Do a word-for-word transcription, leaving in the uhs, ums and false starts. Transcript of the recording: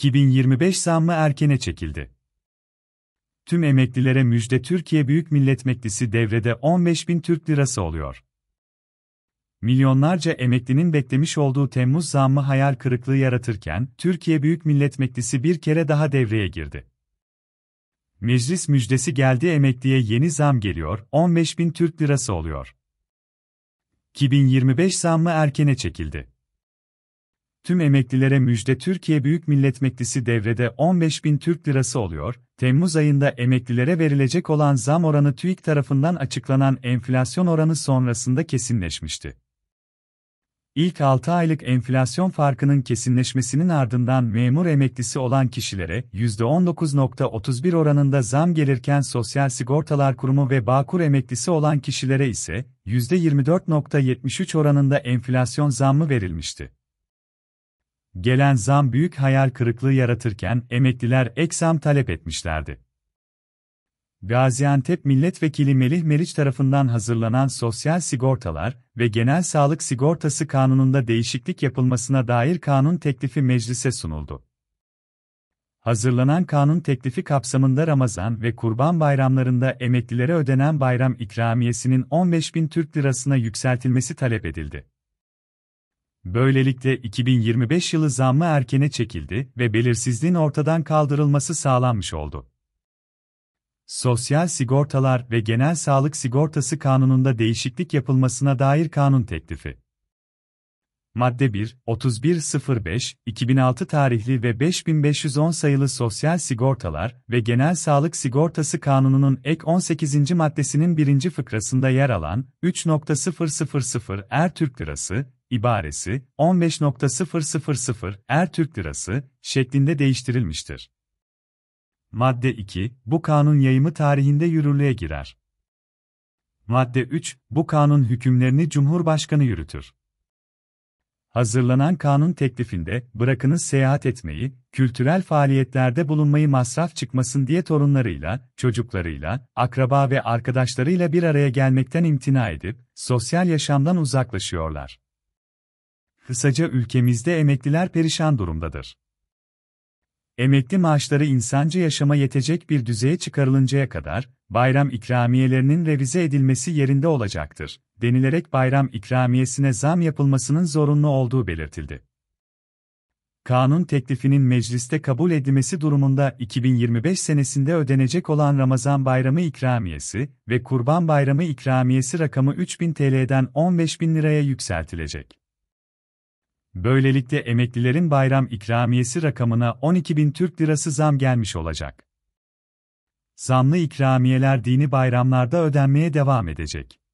iki bin yirmi beş zammı erkene çekildi. Tüm emeklilere müjde. Türkiye Büyük Millet Meclisi devrede on beş bin Türk lirası oluyor. Milyonlarca emeklinin beklemiş olduğu Temmuz zammı hayal kırıklığı yaratırken, Türkiye Büyük Millet Meclisi bir kere daha devreye girdi. Meclis müjdesi geldi, emekliye yeni zam geliyor, on beş bin Türk lirası oluyor. iki bin yirmi beş zammı erkene çekildi. Tüm emeklilere müjde. Türkiye Büyük Millet Meclisi devrede on beş bin Türk lirası oluyor. Temmuz ayında emeklilere verilecek olan zam oranı TÜİK tarafından açıklanan enflasyon oranı sonrasında kesinleşmişti. İlk altı aylık enflasyon farkının kesinleşmesinin ardından memur emeklisi olan kişilere yüzde on dokuz virgül otuz bir oranında zam gelirken Sosyal Sigortalar Kurumu ve Bağkur emeklisi olan kişilere ise yüzde yirmi dört virgül yetmiş üç oranında enflasyon zammı verilmişti. Gelen zam büyük hayal kırıklığı yaratırken emekliler ek zam talep etmişlerdi. Gaziantep Milletvekili Melih Meriç tarafından hazırlanan Sosyal Sigortalar ve Genel Sağlık Sigortası Kanunu'nda değişiklik yapılmasına dair kanun teklifi meclise sunuldu. Hazırlanan kanun teklifi kapsamında Ramazan ve Kurban bayramlarında emeklilere ödenen bayram ikramiyesinin on beş bin Türk lirasına yükseltilmesi talep edildi. Böylelikle iki bin yirmi beş yılı zammı erkene çekildi ve belirsizliğin ortadan kaldırılması sağlanmış oldu. Sosyal Sigortalar ve Genel Sağlık Sigortası Kanunu'nda değişiklik yapılmasına dair kanun teklifi. Madde bir, otuz bir sıfır beş iki bin altı tarihli ve beş bin beş yüz on sayılı Sosyal Sigortalar ve Genel Sağlık Sigortası Kanunu'nun ek on sekizinci maddesinin birinci fıkrasında yer alan üç nokta sıfır sıfır sıfır er Türk Lirası ibaresi on beş nokta sıfır sıfır sıfır er Türk Lirası şeklinde değiştirilmiştir. Madde iki, bu kanun yayımı tarihinde yürürlüğe girer. Madde üç, bu kanun hükümlerini Cumhurbaşkanı yürütür. Hazırlanan kanun teklifinde, bırakınız seyahat etmeyi, kültürel faaliyetlerde bulunmayı masraf çıkmasın diye torunlarıyla, çocuklarıyla, akraba ve arkadaşlarıyla bir araya gelmekten imtina edip, sosyal yaşamdan uzaklaşıyorlar. Kısaca ülkemizde emekliler perişan durumdadır. Emekli maaşları insancı yaşama yetecek bir düzeye çıkarılıncaya kadar, bayram ikramiyelerinin revize edilmesi yerinde olacaktır, denilerek bayram ikramiyesine zam yapılmasının zorunlu olduğu belirtildi. Kanun teklifinin mecliste kabul edilmesi durumunda iki bin yirmi beş senesinde ödenecek olan Ramazan Bayramı ikramiyesi ve Kurban Bayramı ikramiyesi rakamı üç bin Türk lirasından on beş bin liraya yükseltilecek. Böylelikle emeklilerin bayram ikramiyesi rakamına on iki bin Türk Lirası zam gelmiş olacak. Zamlı ikramiyeler dini bayramlarda ödenmeye devam edecek.